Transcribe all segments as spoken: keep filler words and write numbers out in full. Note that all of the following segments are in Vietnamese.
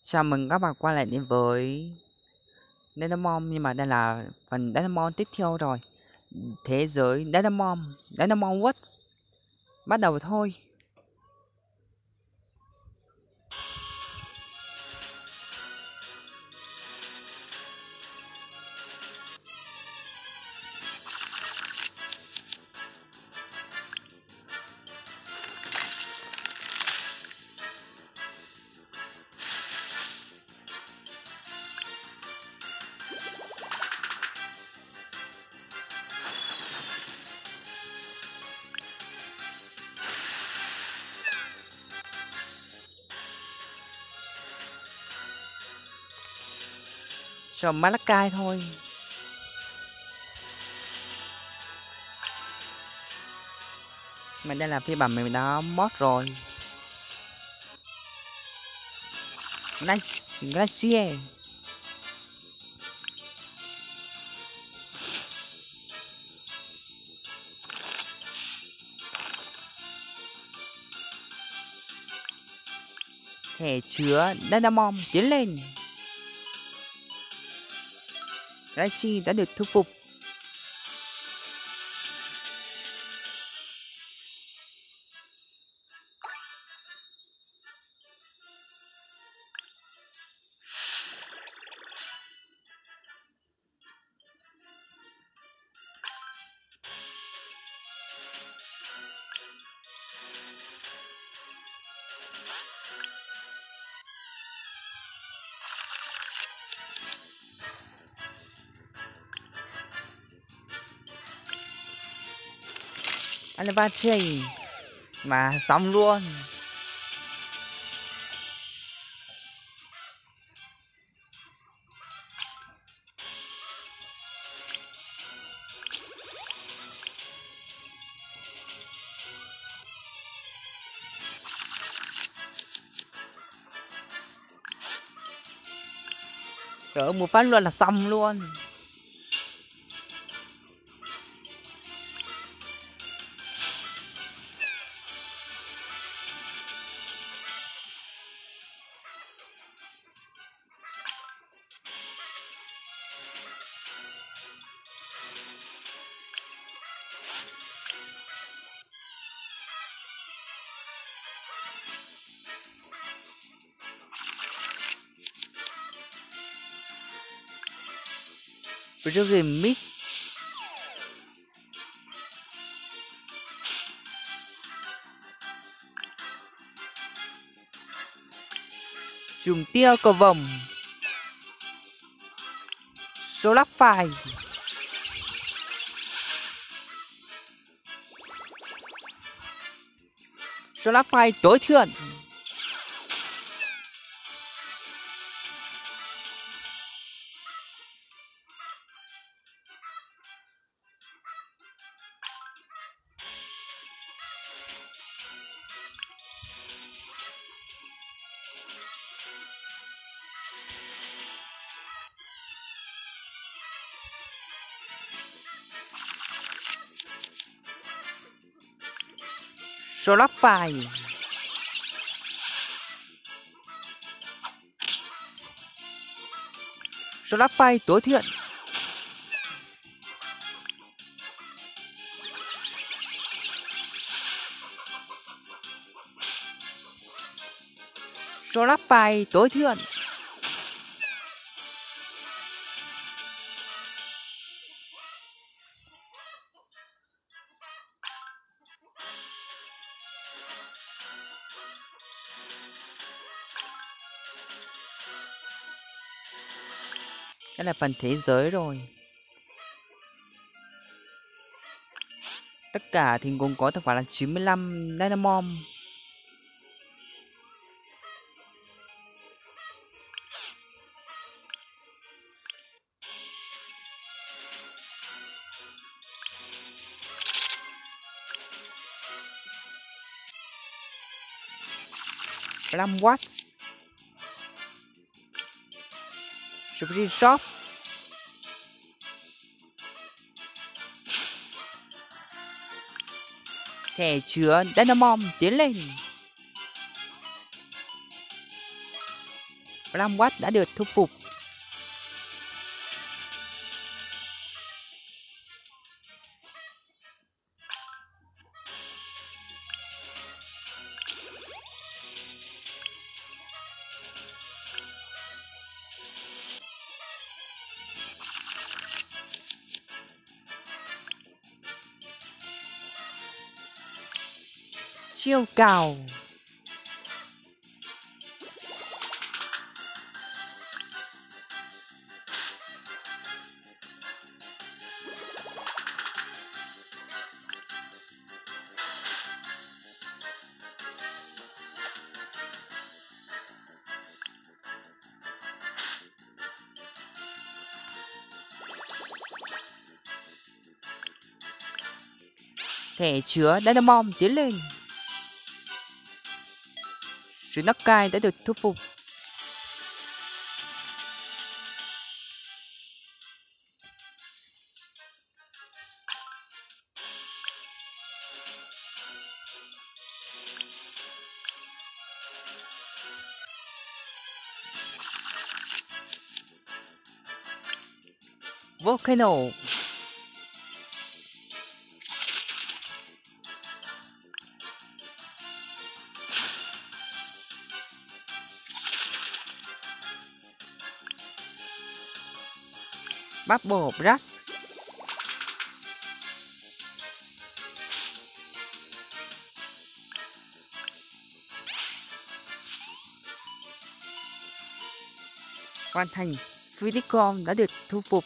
Chào mừng các bạn quay lại đến với Dynamon, nhưng mà đây là phần Dynamon tiếp theo rồi. Thế giới Dynamon, Dynamon What? Bắt đầu thôi. Cho Malakai thôi. Mà đây là phiên bản mình đã mod rồi. Nice, Glacier. Thẻ chứa Dynamon tiến lên. Glacier đã được thu phục. Alpha Chain mà xong luôn. Cỡ một phát luôn là xong luôn. Dragon Mist. Chùm tia cầu vồng. Solar Fire. Solar Fire tối thượng. Solar Fire. Solar Fire tối thiện. Solar Fire tối thiện. Đây là phần thế giới rồi. Tất cả thì gồm có tổng phải là chín mươi lăm Dynamon. năm watts. Supreme Shop. Thẻ chứa Dynamon tiến lên. Bramwatt đã được thu phục. Chiêu cào. Thẻ chứa Dynamom tiến lên. Sứ Nakai đã được thu phục. Volcano. Bubble Blast. Hoàn thành. Viticom đã được thu phục.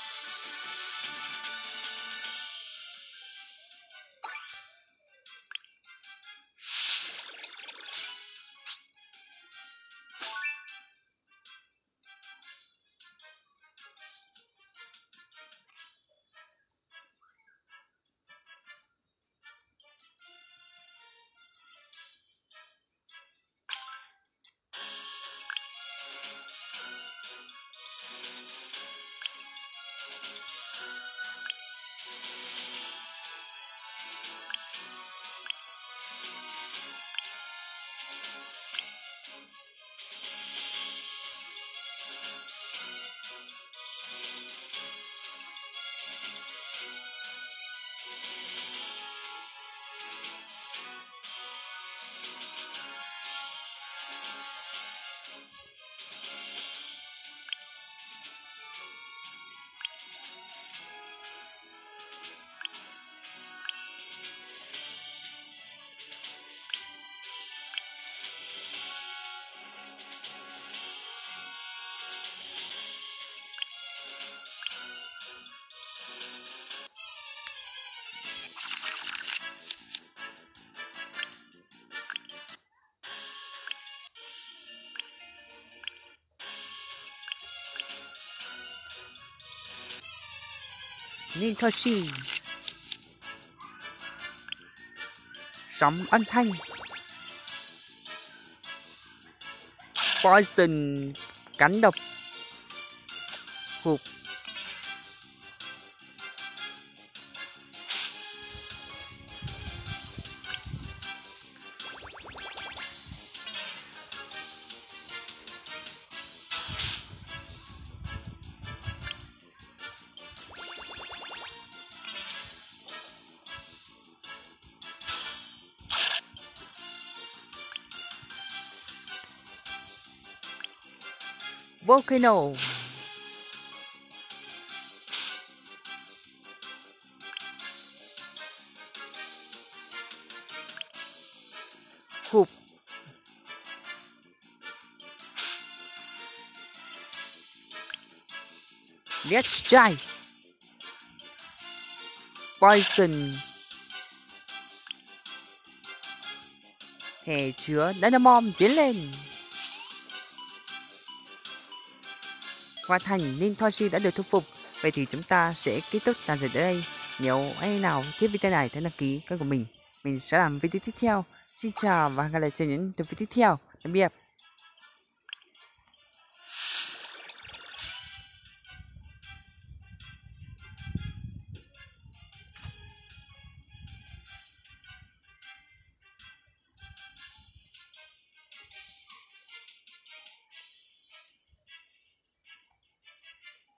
Nitoshi. Sóng âm thanh. Poison. Cắn độc. Phục. Volcano. Hụp. Death Strike. Poison. Thẻ chứa Dynamom tiến lên. Hoàn thành. Nitoshi đã được thu phục. Vậy thì chúng ta sẽ kết thúc tàn giải tới đây. Nếu ai nào thích video này hãy đăng ký kênh của mình. Mình sẽ làm video tiếp theo. Xin chào và hẹn gặp lại trong những video tiếp theo. Tạm biệt.